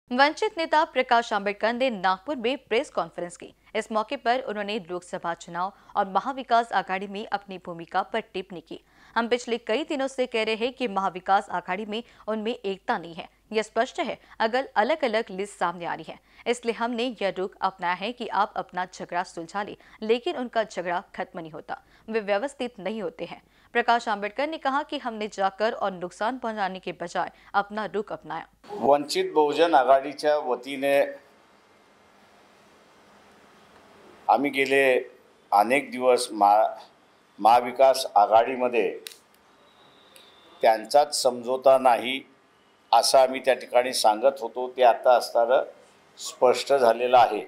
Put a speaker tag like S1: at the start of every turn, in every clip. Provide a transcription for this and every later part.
S1: वंचित नेता प्रकाश आंबेडकर ने नागपुर में प्रेस कॉन्फ्रेंस की। इस मौके पर उन्होंने लोकसभा चुनाव और महाविकास आघाड़ी में अपनी भूमिका पर टिप्पणी की। हम पिछले कई दिनों से कह रहे हैं कि महाविकास आघाड़ी में उनमें एकता नहीं है। यह स्पष्ट है अगर अलग अलग लिस्ट सामने आ रही है, इसलिए हमने यह रुख अपनाया है कि आप अपना झगड़ा सुलझा ले, लेकिन उनका झगड़ा खत्म नहीं होता, वे व्यवस्थित नहीं होते हैं। प्रकाश आंबेडकर ने कहा कि हमने जाकर और नुकसान पहुंचाने के बजाय अपना रुख अपनाया।
S2: वंचित बहुजन आघाडीच्या वतीने आम्ही गेले अनेक दिवस महाविकास आघाडीमध्ये त्यांचाच समझोता नाही असं आम्ही त्या ठिकाणी सांगत होतो। ते आता असताना स्पष्ट झालेलं आहे।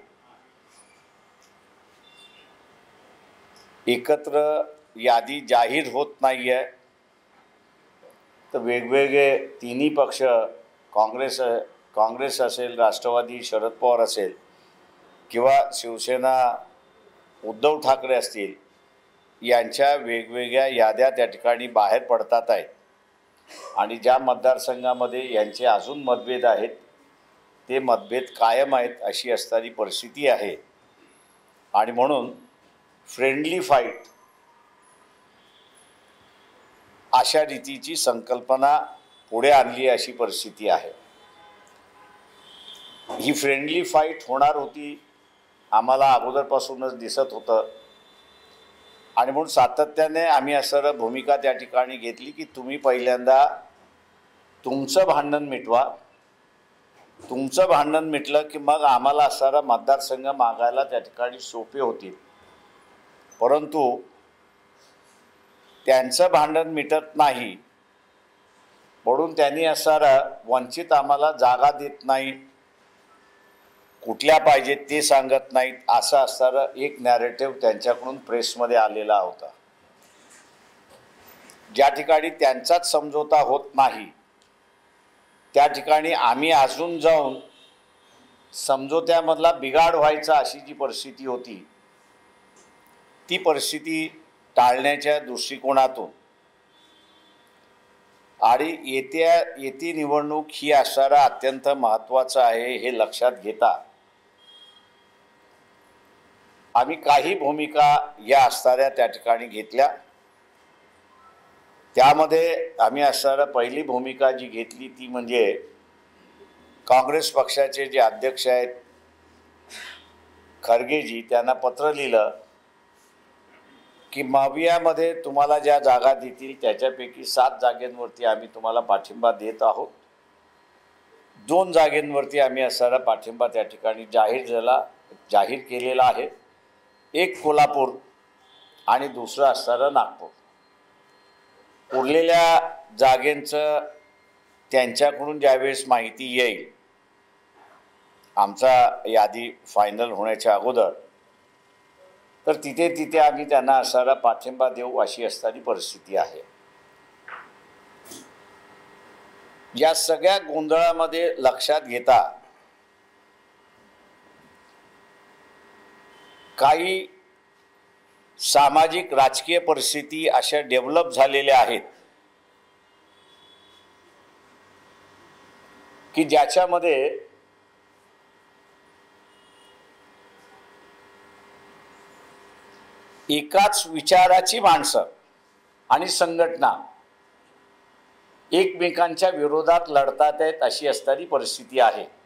S2: एकत्र यादी जाहीर होत नाहीये, तर वेगवेगळे तिन्ही पक्ष काँग्रेस असेल, राष्ट्रवादी शरद पवार असेल किंवा शिवसेना उद्धव ठाकरे असतील, यांच्या वेगवेगळ्या याद्या त्या ठिकाणी बाहेर पडतात आहेत आणि ज्या मतदारसंघामध्ये यांचे अजून मतभेद आहेत ते मतभेद कायम आहेत अशी असणारी परिस्थिती आहे। आणि म्हणून फ्रेंडली फाईट अशा रीतीची संकल्पना पुढे आणली अशी परिस्थिती आहे। ही फ्रेंडली फाईट होणार होती आम्हाला अगोदरपासूनच दिसत होतं आणि म्हणून सातत्याने आम्ही असं भूमिका त्या ठिकाणी घेतली की तुम्ही पहिल्यांदा तुमचं भांडण मिटवा। तुमचं भांडण मिटलं की मग आम्हाला असणारा मतदारसंघ मागायला त्या ठिकाणी सोपे होतील। परंतु त्यांचं भांडण मिटत नाही म्हणून त्यांनी असणारा वंचित आम्हाला जागा देत नाही, कुठल्या पाहिजे ते सांगत नाहीत असं असणारा एक नॅरेटिव्ह त्यांच्याकडून प्रेसमध्ये आलेला होता। ज्या ठिकाणी त्यांचाच समझोता होत नाही त्या ठिकाणी आम्ही अजून जाऊन समझोत्यामधला बिघाड व्हायचा अशी जी परिस्थिती होती ती परिस्थिती टाळण्याच्या दृष्टिकोनातून आणि येती निवडणूक ही असणारा अत्यंत महत्त्वाचं आहे हे लक्षात घेता आम्ही काही भूमिका या असणाऱ्या त्या ठिकाणी घेतल्या। त्यामध्ये आम्ही असणारा पहिली भूमिका जी घेतली ती म्हणजे काँग्रेस पक्षाचे जे अध्यक्ष आहेत खरगेजी त्यांना पत्र लिहिलं की महावियामध्ये तुम्हाला ज्या जागा देतील त्याच्यापैकी 7 जागांवरती आम्ही तुम्हाला पाठिंबा देत आहोत। 2 जागांवरती आम्ही असणारा पाठिंबा त्या ठिकाणी जाहीर केलेला आहे। एक कोल्हापूर आणि दुसरा असणारा नागपूर। उरलेल्या जागांचं त्यांच्याकडून ज्यावेळेस माहिती येईल आमचा यादी फायनल होण्याच्या अगोदर तर तिथे आम्ही त्यांना असणारा पाठिंबा देऊ अशी असणारी परिस्थिती आहे। या सगळ्या गोंधळामध्ये लक्षात घेता काही सामाजिक राजकीय परिस्थिती अशा डेव्हलप झालेल्या आहेत की ज्याच्यामध्ये एकाच विचाराची माणसं आणि संघटना एकमेकांच्या विरोधात लढतात आहेत अशी असणारी परिस्थिती आहे।